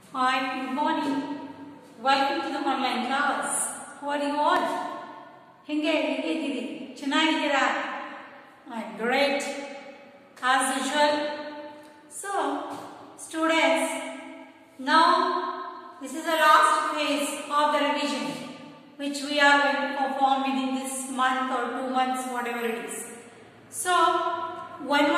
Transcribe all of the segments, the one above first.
Hi, good morning. Welcome to the online class. How are you all? ಹೇಗಿದ್ದೀರಿ? ಚೆನ್ನಾಗಿದ್ದೀರಾ? I'm great. As usual. So, students, now this is the last phase of the revision which we are going to perform within this month or 2 months, whatever it is. So, one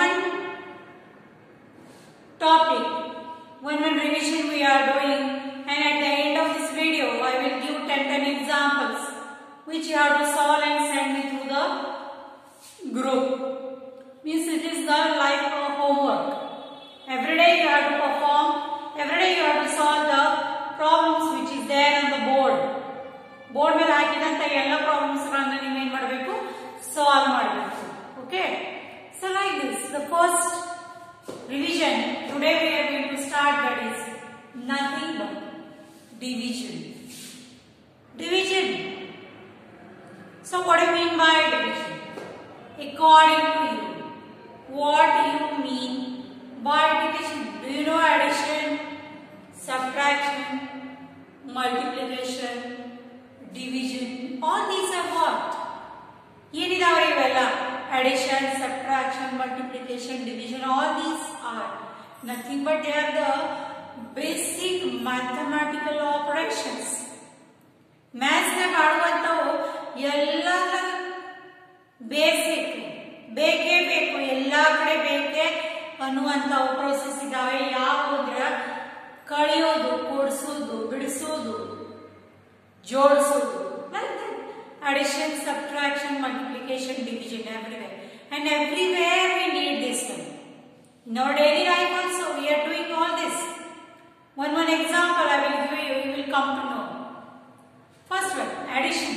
topic, one revision we are doing, and at the end of this video I will give 10 examples which you have to solve and send me through the group. Means it is the like homework. Every day you have to perform, every day you have to solve the problems which is there on the board. Board ಮೇಲೆ ಹಾಕಿದಂತ ಎಲ್ಲ problems ಗಳನ್ನು ನೀವು ಏನು ಮಾಡಬೇಕು, solve ಮಾಡಬೇಕು. Okay, so like this, the first revision today we are going to start, that is nothing but division. Division. So what do you mean by division? According to you, what do you mean by division? Do you know addition, subtraction, multiplication, division? All these are what? ಏನಿದಾವೆ ಇವೆಲ್ಲ? Addition, subtraction, multiplication, division, all these are nothing but they are the basic mathematical operations. Maths ನಾಗ ಆಡುವಂತವು ಎಲ್ಲ basic, ಬೇಕೇ ಬೇಕು, ಎಲ್ಲಾ ಕಡೆ ಬೇಕೆ ಅನ್ನುವಂತವು process ಇದಾವೆ. ಯಾವ ಅಂದ್ರೆ ಕಳಿಯೋದು, ಕೂಡಿಸೋದು, ಬಿಡಿಸೋದು, ಜೋಡಿಸೋದು, addition, subtraction, multiplication, division, everywhere. And everywhere we need this one. In our daily life also we are doing all this. One example I will give you, you will come to know. First one, addition.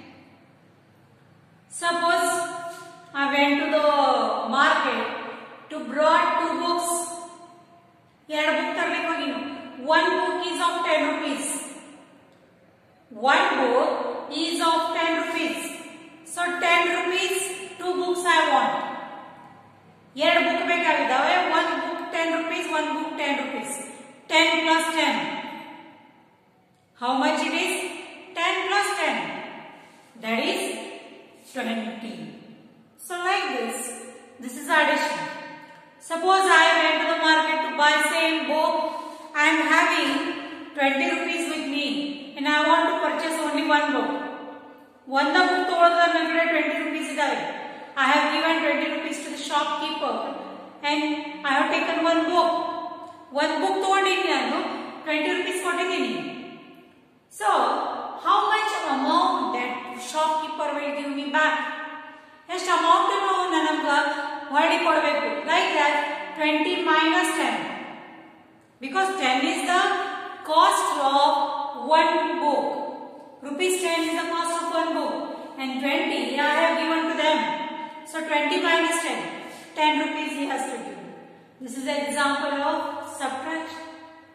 Suppose I went to the market to brought 2 books. ಎರಡು book ತರಬೇಕು ನೀನು. One book is of 10 rupees. One book is of 10 rupees. So 10 rupees, 2 books I want. ಎರಡು book ಬೇಕಾಗಿದ್ದಾವೆ. One book 10 rupees, one book 10 rupees. 10 plus 10. How much it is? 10 plus 10. That is 20. So like this is addition. Suppose I went to the market to buy same book. I am having 20 rupees with me and I want to purchase only one book. One book ತಗೊಳ್ಳೋದ್ರೆ ನನ್ನ ಕಡೆ 20 rupees ಇದಾವೆ. I have given 20 rupees to the shopkeeper and I have taken one book. One book ತಗೊಂಡಿದ್ದೀನಿ ನಾನು, 20 rupees ಕೊಟ್ಟಿದ್ದೀನಿ. So how much amount that shopkeeper will give me back? ಎಷ್ಟು amount ನಮಗೆ ಹೊರಡಿ ಕೊಡಬೇಕು? Like that 20 minus 10, because 10 is the cost of one book. Rupees 10 is the cost of one book and 20 I have given to them. So 20 minus 10, 10 rupees he has to give. This is an example of subtraction.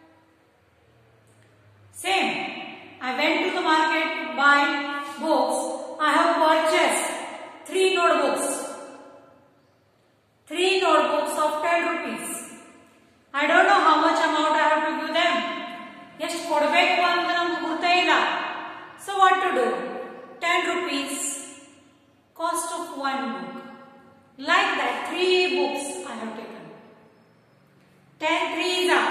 Same, I went to the market to buy books. I have purchased 3 notebooks. 3 notebooks of 10 rupees. I don't know how much amount I have to give them. ಎಷ್ಟು ಕೊಡಬೇಕು ಅಂತ ನಮಗೆ ಗೊತ್ತೇ ಇಲ್ಲ. So what to do? 10 rupees cost of one book. Like that 3 books I have taken. 10 3s are.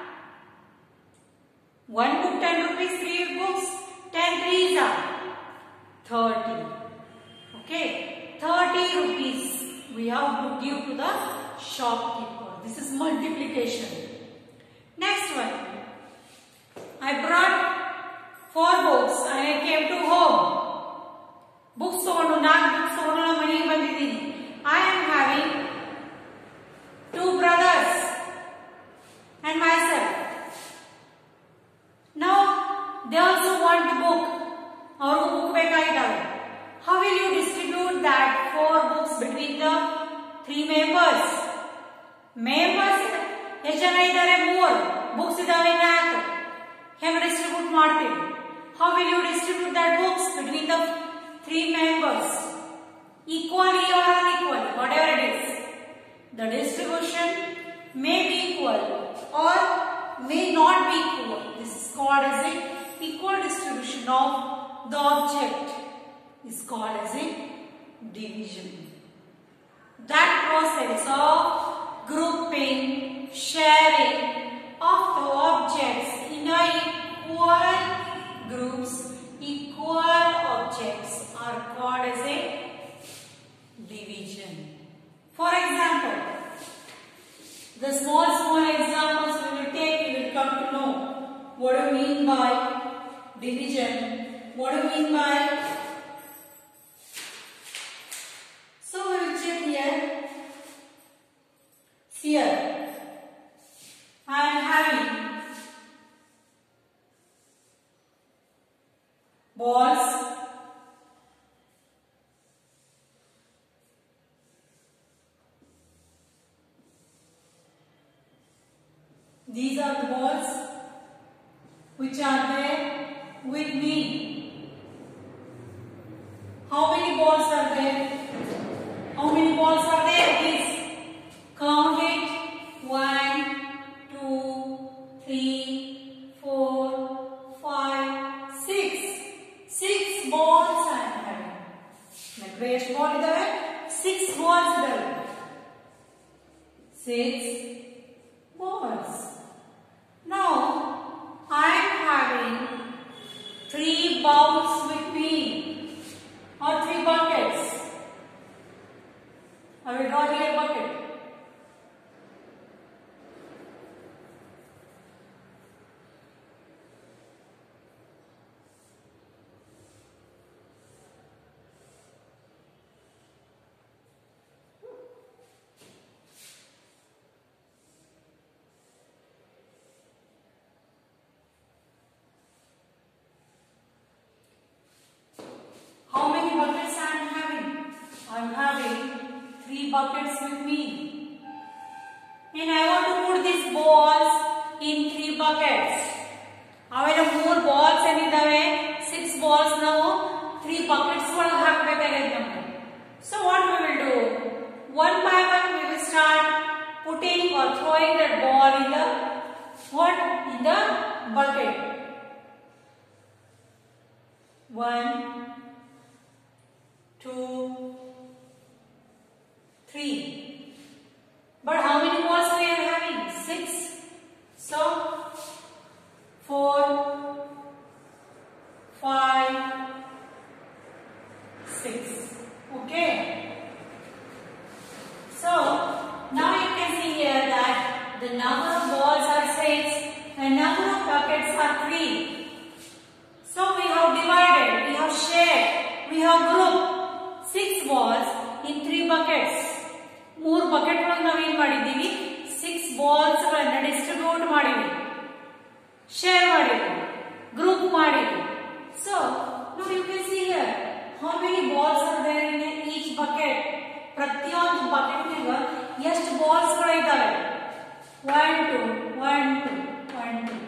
One book 10 rupees, 3 books 10 3s are 30. Okay, 30 rupees we have to give to the shopkeeper. This is multiplication. Next one, I brought 4 books and I came to home. Books ತಗೊಂಡು 4 books ತಗೊಂಡು ನಾನು ಮನೆಗೆ ಬಂದಿದ್ದೀನಿ. I am having 2 brothers and myself. Now they also want the book. ಅವ್ರಿಗೂ book ಬೇಕಾಗಿದ್ದಾವೆ. How will you distribute that 4 books between the 3 members? Members ಎಷ್ಟು ಜನ ಇದ್ದಾರೆ? 3. ಬುಕ್ಸ್ ಇದಾವೆ 4. ಹೇಗೆ ಡಿಸ್ಟ್ರಿಬ್ಯೂಟ್ ಮಾಡ್ತೀವಿ? How will you distribute that books between the 3 members? Equally or unequally, whatever it is. The distribution may be equal or may not be equal. This is called as a equal distribution of the object is called as a division. That process of grouping, sharing of the objects in a equal groups, equal objects are called as a division. For example, the small examples we will take, we will come to know what do you mean by division, what do you mean by. So we will check here. Here I am having balls, these are the balls which are there with me. How many balls are there? How many balls are there? Please count it. 1, 2, 3, 4, 5, 6. 6 balls I am having. Next ಎಷ್ಟು ball ಇದಾವೆ? 6 balls ಇದಾವೆ. 6 balls. Now I am having 3 bowls with me or 3 buckets. I will draw here a bucket. How many buckets I am having? I am having 3 buckets with me. And I want to put these balls in 3 buckets. Avela 3 balls enidave, 6 balls now 3 buckets olaga hakbekagide namage. So what we will do? One by one we will start putting or throwing that ball in the what? In the bucket. 1, 2, 3. But how many balls we are having? 6. So 4, 5, 6. Okay. So now you can see here that the number of balls are 6 and number of buckets are 3. So we have divided, we have shared, we have grouped 6 balls in 3 buckets. 3 bucket ಗಳನ್ನು ನಾವು ಏನು ಮಾಡಿದ್ದೀವಿ? 6 balls ಗಳನ್ನು distribute ಮಾಡಿವಿ, share ಮಾಡಿವಿ, group ಮಾಡಿವಿ. So now you can see here how many balls are there in each bucket. ಪ್ರತಿಯೊಂದು bucket ನಾಗ ಎಷ್ಟು ಬಾಲ್ಸ್ ಗಳು ಇದ್ದಾವೆ? 1 2 1 2 1 2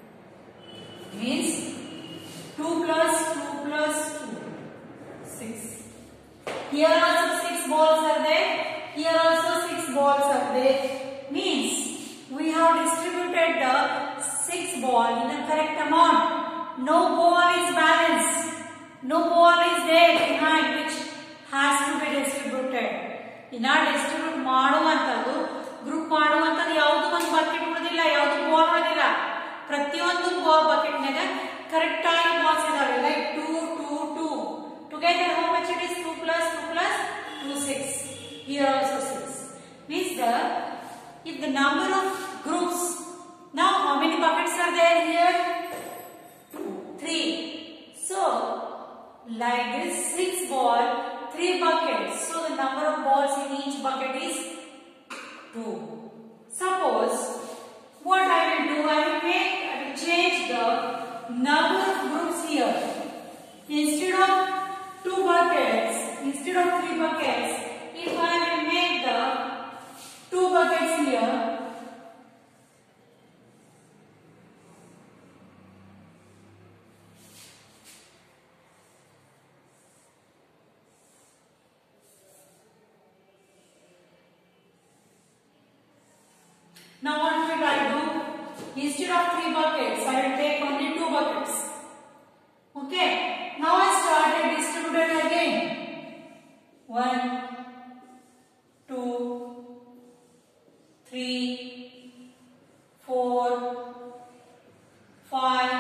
means 2 plus 2 plus 2 6. Here also 6 balls are there. Here also 6 balls are there. Means we have distributed the 6 ball in the correct amount. No ball is balanced. No ball is there behind which has to be distributed. ಇನ್ನ distribute ಮಾಡುವಂತದ್ದು, group ಮಾಡುವಂತದ್ದು ಯಾವುದು ಒಂದು bucket ಉಳಿದಿಲ್ಲ, ಯಾವುದು ball ಉಳಿದಿಲ್ಲ. ಪ್ರತಿಯೊಂದು bucket ನಾಗ ಕರೆಕ್ಟ್ ಆಗಿ ಬಾಲ್ಸ್ ಇದಾವೆ. Like 2 2 2. Together how much it is? 2 plus 2 plus 2 6. Here also 6. Means if the number of groups, now how many buckets are there here? 2, 3. So like this 6 ball, 3 buckets. So the number of balls in each bucket is 2. Suppose what I will do, I will change the number of groups here. Instead of 2 buckets, instead of 3 buckets, if I will make the 2 buckets here, now what will I do? Instead of 3 buckets, I will take only 2 buckets. Okay. Now I started distributing again. 1, 2, 3, 4, 5,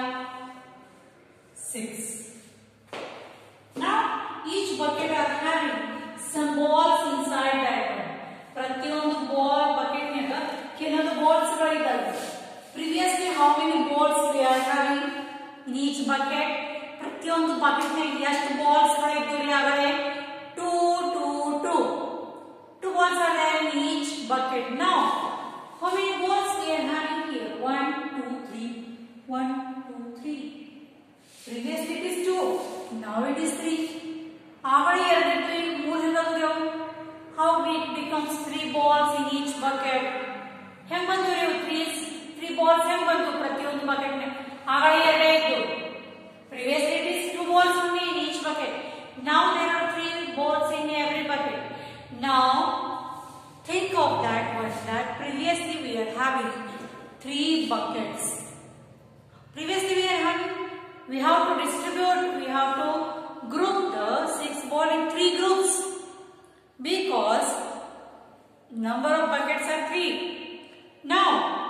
6. Now each bucket are having some balls inside that one. ಪ್ರತಿಯೊಂದು ball bucket naga ಕೆಲವೊಂದು balls ಗಳು ಇದ್ದಾವೆ. Previously how many balls we are having in each bucket? ಪ್ರತಿಯೊಂದು bucket ನಲ್ಲಿ ಎಷ್ಟು balls ಗಳು ಇದ್ದವು ಆಗಲೇ 2 balls are there in each bucket. Now how many balls we are having here? 1 2 3 1 2 3. Previously it is 2, now it is 3. ಆಗಲೇ 2 ಇತ್ತು, ಈಗ 3 ಇದಾವೆ. How it becomes 3 balls in each bucket? ಹೆಂಗ್ ಬಂತು ರೀ 3 balls ಹೆಂಗ್ ಬಂತು ಪ್ರತಿಯೊಂದು bucket ನಲ್ಲಿ? ಆಗಲೇ 2 ಇತ್ತು. Previously it is 2 balls only in each bucket. Now there are 3 balls in every bucket. Now think of that one, that previously we are having 3 buckets. Previously we have to distribute, we have to group the 6 ball in 3 groups because number of buckets are 3. Now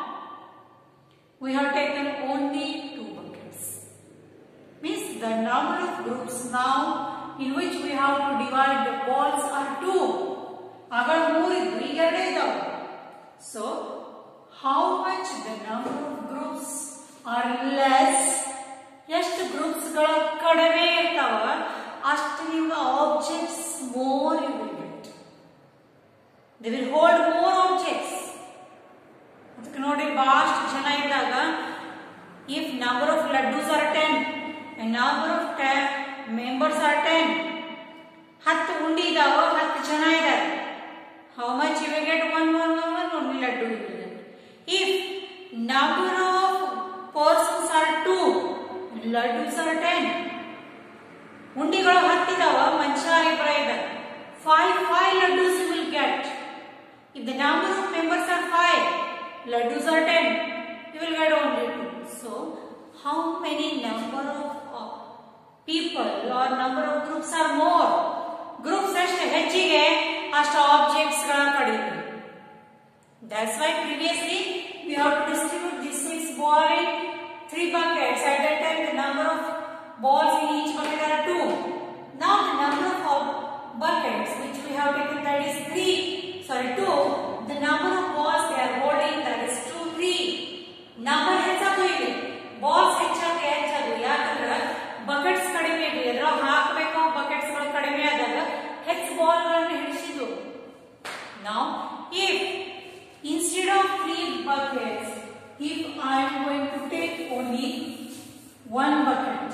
we have taken only 2 buckets. Means the number of groups now in which we have to divide the balls are 2. Agar 3 iddu, ಈಗ 2 ಇದಾವೆ. So how much the number of groups are less? ಎಷ್ಟು groups ಗಳು ಕಡಿಮೆ ಇರ್ತಾವ ಅಷ್ಟು ನಿಮಗೆ objects more you will get. They will hold more objects. ಅದಕ್ಕೆ ನೋಡಿ ಬಹಳಷ್ಟು ಜನ ಇದ್ದಾಗ if number of laddoos are 10 and number of members are 10, 10 ಉಂಡಿ ಇದಾವ, 10 ಜನ ಇದ್ದಾರೆ. How much you will get? 1 only laddu you will get. If number of persons are 2, laddus are 10. ಉಂಡಿಗಳು 10 ಇದಾವ, ಮನುಷ್ಯ ಇಬ್ಬರೇ ಇದ್ದಾರೆ. 5 laddus you will get. If the number of members are 5, laddus are 10, you will get only 2. So how many number of people or number of groups are more? Groups ಎಷ್ಟು ಹೆಚ್ಚಿಗೆ ಅಷ್ಟು objects ಗಳ ಕಡಿಮೆ. That's why previously we have to distribute these 6 balls in 3 buckets. At that time the number of balls in each bucket are 2. Now the number of buckets which we have taken, that is 2. The number of balls they are holding, that is 2 3. Number ಹೆಚ್ಚಾಗು ಇದೆ, balls ಹೆಚ್ಚಾಗು. ಯಾಕಂದ್ರೆ buckets ಕಡಿಮೆ ಇದೆ, ಎದ್ರ ಹಾಕಬೇಕು buckets ಗಳು ಕಡಿಮೆ ಆದಾಗ ಹೆಚ್ಚು ಬಾಲ್ ಗಳನ್ನು ಹಿಡಿಸಿದ್ದು. Now if instead of 3 buckets, if I am going to take only 1 bucket,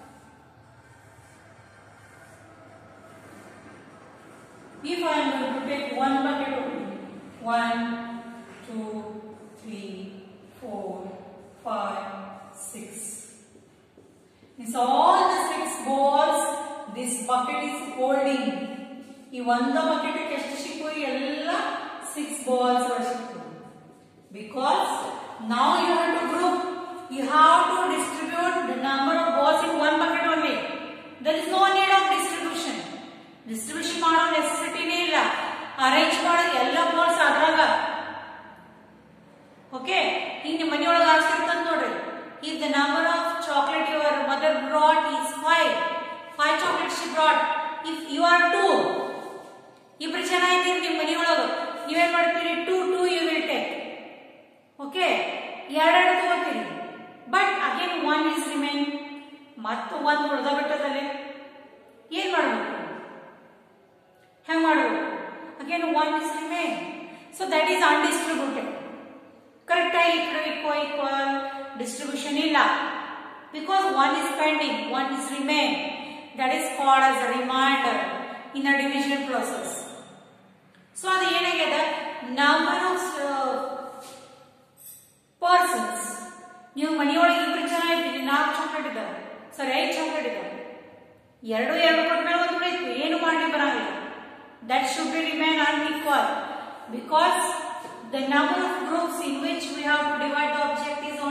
if I am going to take 1 bucket only, 1 2 3 4 5 6, means all the 6 balls this bucket is holding. ಈ ಒಂದು bucket ಗೆ ಎಷ್ಟು ಸಿಕ್ಕು? ಎಲ್ಲ 6 balls are ಸಿಕ್ಕು. Because now you have to group, you have to distribute the number of balls in 1 bucket only. There is no need of distribution. Distribution ಮಾಡೋ necessity ನೇ ಇಲ್ಲ. ಅರೇಂಜ್ ಮಾಡೋ ಎಲ್ಲ balls ಅದ್ರಾಗ. Okay, ಈಗ ನಿಮ್ಮ ಮನೆಯೊಳಗೆ ಹಾಕ್ತಿರ್ತಾನೆ ನೋಡ್ರಿ. If the number of chocolate your mother brought is 5 chocolates she brought. If you are 2, ಇಬ್ರು ಜನ ಇದ್ದೀರಿ ನಿಮ್ಮ ಮನೆಯೊಳಗೆ, ನೀವೇನ್ ಮಾಡ್ತೀರಿ? 2 you will take. Okay, 2 ತಗೋತೀರಿ. But again 1 is remain. ಮತ್ತು 1 ಉಳಿದ ಬಿಟ್ಟದಲ್ಲೇ ಏನ್ ಮಾಡಬೇಕು? ಹೆಂಗ್ ಮಾಡಬೇಕು? Again 1 is remain. So that is undistributed. Correct ಆಗಿ equal distribution ಇಲ್ಲ. Because 1 is pending, 1 is remain. That is called as a remainder in a division process. So ಅದು ಏನಾಗಿದೆ? Number of persons. ನೀವು ಮನೆಯೊಳಗೆ ಇಬ್ರು ಜನ ಇದ್ದೀರಿ, 4 ಚಾಕ್ಲೇಟ್ ಇದ್ದಾವೆ, ಸರಿ 5 ಚಾಕ್ಲೇಟ್ ಇದ್ದಾವೆ, 2 ಕೊಟ್ಮೇಲೆ 1 ಉಳಿತು, ಏನು ಮಾಡಿ ಬರಂಗಿಲ್ಲ. That should be remain unequal because the number of groups in which we have to divide the object is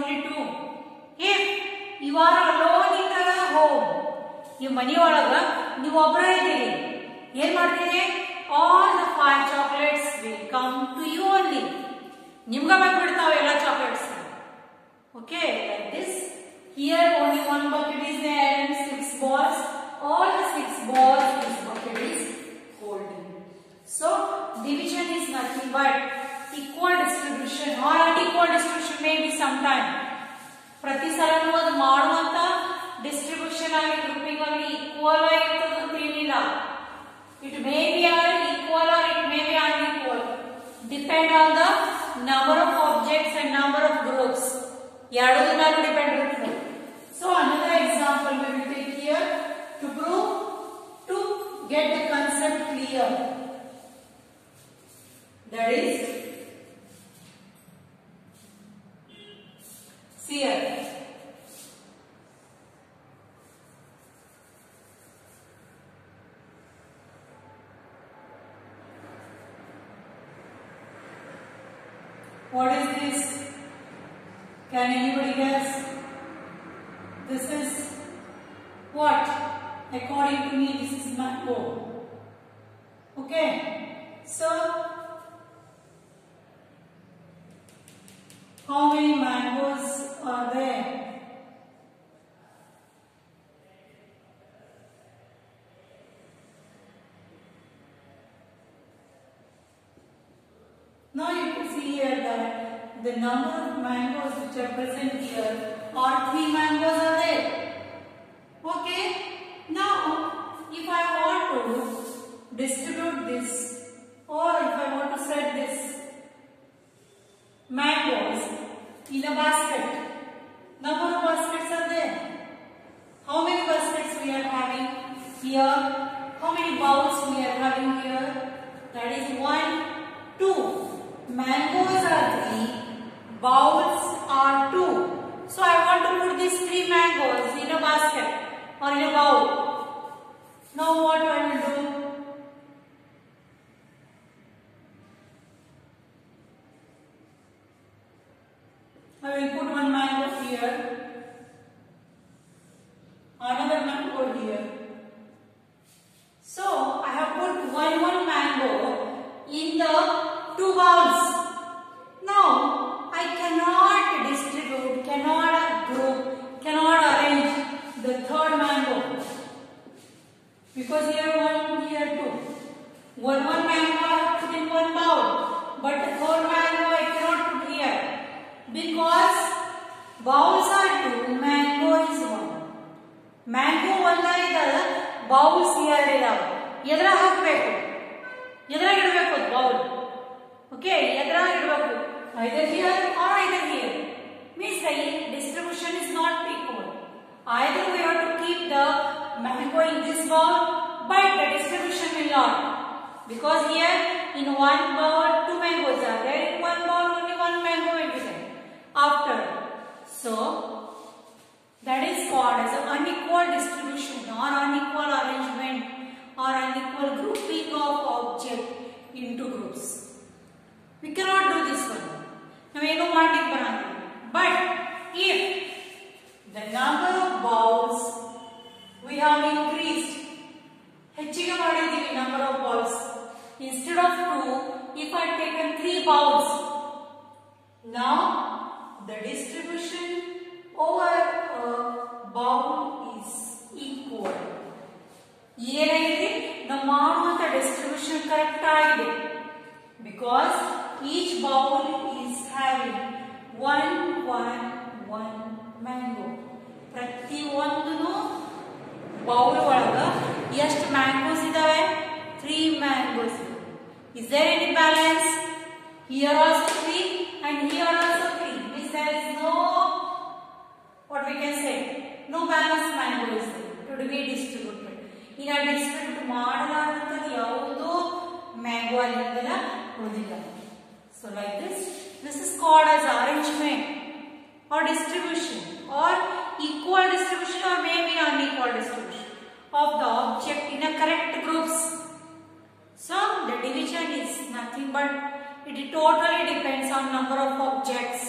ಈ ಮನೆಯೊಳಗ ನೀವು ಒಬ್ಬರೇ ಇದ್ದೀರಿ, ಏನ್ ಮಾಡ್ತೀರಿ? All the 5 chocolates will come to you only. ನಿಮ್ಗ ಬಂದ್ಬಿಡ್ತಾವೆ ಎಲ್ಲ chocolates. Okay, like this. Here only one bucket is there and 6 balls. All the 6 balls this bucket is holding. So division is nothing but equal distribution or unequal distribution may be sometime. ಪ್ರತಿ ಸಲನೂ ಅದು ಮಾಡುವಂತ distribution ಆಗಿ grouping ಆಗಿ equal ಆಗಿರ್ತದೆ ಅಂತ ಏನಿಲ್ಲ. It may be equal or it may be unequal. Depend on the number of objects and number of groups. ಎರಡರ ಮೇಲೆ ಡಿಪೆಂಡ್ ಇರುತ್ತೆ. So another example we will take here to prove, to get the concept clear. That is, see here. What is this? Can anybody guess? This is what? According to me, this is mango. Okay. So, how many mangoes are there? Now you can see here that the number of mangoes which are present here are 3 mangoes are there. Okay. Now, if I want to distribute this, or if I want to set this mangoes in a basket, number of baskets are there. How many baskets we are having here? How many bowls we are having here? That is 1, 2. Mangoes are 3, bowls are 2. So I want to put these 3 mangoes in a basket or in a bowl. Now what I will do? I will put 1 mango here, another mango here. So I have put 1 mango in the 2 bowls. Now I cannot distribute, cannot group, cannot arrange the 3rd mango, because here 1, here 2. 1 mango I have put in 1 bowl, but the 3rd mango I cannot put here, because bowls are 2, mango is 1. Mango 1 idare, bowls 2 idave. ಎದರಾಗ ಹಾಕಬೇಕು? ಎದರಾಗ ಇಡಬೇಕು bowl? Okay, ಎದರಾಗ ಇಡಬೇಕು? Either here or either here. Means the distribution is not equal. Either we have to keep the mango in this bowl, but the distribution will not. Because here in 1 bowl 2 mangoes are there, in 1 bowl only 1 mango will be there. After, so that is called as an unequal distribution or unequal arrangement or unequal grouping of object into groups. We cannot do this one. ನಾವೇನು ಮಾಡಲಿಕ್ಕೆ ಬರಲ್ಲ. But if the number of bowls we have increased, ಹೆಚ್ಚಿಗೆ ಮಾಡಿದ್ದೀವಿ number of bowls. Instead of 2, if I have taken 3 bowls, now the distribution over a bowl is equal. ಏನಾಗಿದೆ? ನಾವು ಮಾಡುವಂತ distribution correct ಆಗಿದೆ. Because each bowl is having 1 mango. ಪ್ರತಿ ಒಂದು bowl ಒಳಗ ಎಷ್ಟು ಮ್ಯಾಂಗೋಸ್ ಇದಾವೆ? 3 mangoes. Is there any balance? Here also 3 and here also 3. Means there is no, what we can say, no balance mango is to be distributed. ಈಗ distribute ಮಾಡಲಾದಂಥದ್ದು ಯಾವುದೋ mango ಅಲ್ಲಿಂದಲ್ಲ ಉಳಿದಿಲ್ಲ. So like this is called as arrangement or distribution or equal distribution or maybe unequal distribution of the object in a correct groups. So the division is nothing but it totally depends on number of objects.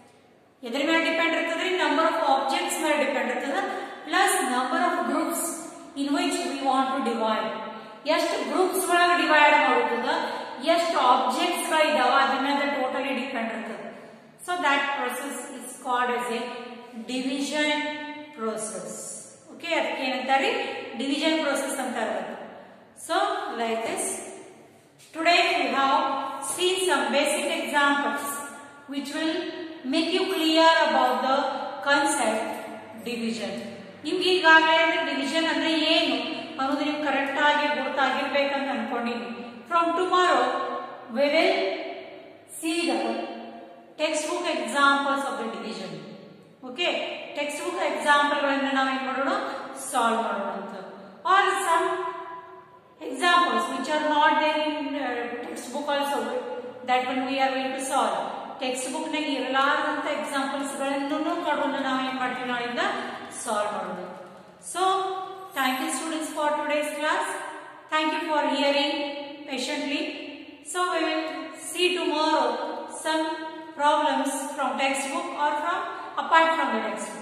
ಎದರ ಮೇಲೆ depend ಇರ್ತದೆ? Number of objects ಮೇಲೆ depend ಇರ್ತದೆ, plus number of groups. in which we want to divide. ಎಷ್ಟು groups ಒಳಗೆ divide ಮಾಡುತ್ತದ, ಎಷ್ಟು objects ಗಳಿದಾವ ಅದನ್ನ ಟೋಟಲಿ ಡಿಪೆಂಡ್ ಇರ್ತದೆ. So that process is called as a division process. Okay, ಅದಕ್ಕೆ ಏನಂತಾರೆ ಡಿವಿಷನ್ process ಅಂತಾರೆ. So like this, today we have seen some basic examples which will make you clear about the concept division. ನಿಮ್ಗೆ ಈಗಾಗಲೇ division ಅಂದ್ರೆ ಏನು ಅನ್ನೋದು ನೀವು correct ಆಗಿ ಗೊತ್ತಾಗಿರ್ಬೇಕಂತ ಅನ್ಕೊಂಡಿದ್ದೀನಿ. From tomorrow we will see the textbook examples of the division. Okay, textbook example ಗಳನ್ನು ನಾವು ಏನು ಮಾಡೋಣ, ಸಾಲ್ವ್ ಮಾಡೋಣ ಅಂತ. Or some examples which are not there in textbook also, that one we are going to solve. Textbook ನಾಗ ಇರಲಾರದಂತ examples ಗಳನ್ನು ತಗೊಂಡು ನಾವು ಏನು ಮಾಡ್ತೀವಿ, ನಾಳಿಂದ ಸಾಲ್ವ್ ಮಾಡೋದು. So thank you students for today's class. Thank you for hearing patiently. So we will see tomorrow some problems from textbook or from apart from the textbook.